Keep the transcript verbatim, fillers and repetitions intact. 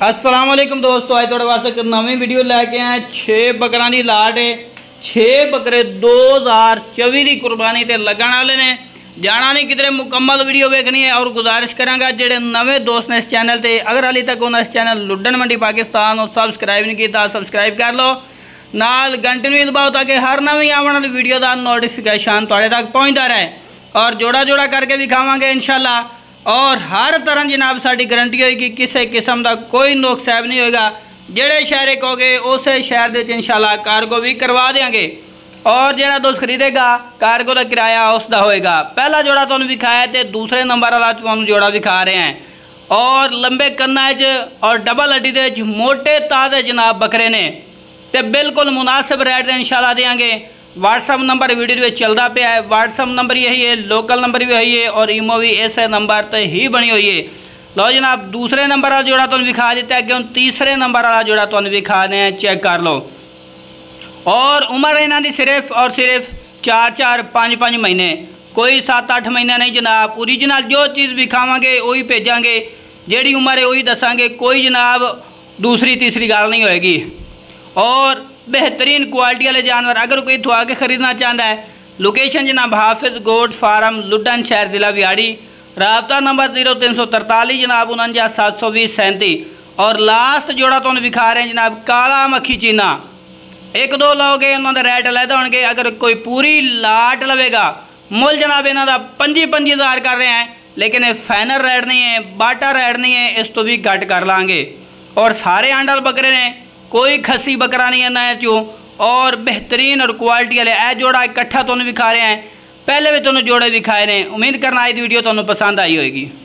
अस्सलाम वालेकुम दोस्तों, आज थोड़े वास्ते एक नवी वीडियो लैके आए। छे बकरां दी लाट है। छे बकरे दो हज़ार चौबी की कुर्बानी ते लगन वाले ने। जाना नहीं किधरे, मुकम्मल वीडियो देखनी है। और गुजारिश करांगा जेडे नवे दोस्त ने इस चैनल ते, अगर हाली तक उन्हें इस चैनल लुड्डन मंडी पाकिस्तान और सब्सक्राइब नहीं किया सब्सक्राइब कर लो, नाल घंटे भी दबाओ ताकि हर नवी आने वाली वीडियो का नोटिफिकेशन तुहाडे तक पहुँचता रहे। और जोड़ा जोड़ा करके विखावांगे इंशाल्लाह। और हर तरह जनाब साड़ी गारंटी होगी, किसी किस्म का कोई नुक्स ऐब नहीं होगा। जेड़े शहर कहोगे उस शहर के इंशाल्लाह कार्गो भी करवा देंगे। और जो दोस्त खरीदेगा कार्गो का किराया उसका होएगा। पहला जोड़ा तुहानू विखाया तो दूसरे नंबर वाला तुहानू जोड़ा विखा रहे हैं। और लंबे कन्ना और डबल हड्डी के मोटे ताजे जनाब बकरे ने, तो बिल्कुल मुनासिब रेट इंशाल्लाह देंगे। व्हाट्सअप नंबर वीडियो में चलता पाया है। व्हाट्सअप नंबर यही है, लोकल नंबर भी यही है और ईमो भी इस नंबर पर ही बनी हुई है। लो जनाब, दूसरे नंबर वाला जोड़ा तुम विखा देता है, क्यों तीसरे नंबर वाला जोड़ा तुम विखा दें, चेक कर लो। और उम्र इन्हों की सिर्फ और सिर्फ चार चार पाँच पाँच महीने, कोई सत्त अठ महीना नहीं जनाब। ओरिजिनल जो चीज़ विखावे वही भेजांगे, जी उम्र है वही दसांगे। कोई जनाब दूसरी तीसरी गल नहीं होएगी। और बेहतरीन क्वालिटी वाले जानवर अगर कोई इतों आके खरीदना चाहता है, लोकेशन जनाब हाफिज गोट फार्म लुड्डन शहर जिला विहाड़ी। राबता नंबर जीरो तीन सौ तरतालीस जनाब उनंजा सात सौ बीस सैंती। और लास्ट जोड़ा तुम विखा रहे हैं जनाब काला मक्खी चीना। एक दो लोगे उन्होंने रेट अलहदा होंगे। अगर कोई पूरी लाट लवेगा मुल जनाब इन्हों का पंजी पंजी हज़ार कर रहे हैं, लेकिन ये फाइनल रेट नहीं है, बाटा रेट नहीं है, इस तो भी घट कर लाँगे। और सारे आंडल बकरे ने, कोई खसी बकरा नहीं है ना चो। और बेहतरीन और क्वालिटी वाले ए जोड़ा इकट्ठा तुहानू विखा रहे हैं। पहले भी तुहानू जोड़े विखाए ने। उम्मीद करना आज वीडियो तुहानू पसंद आई होगी।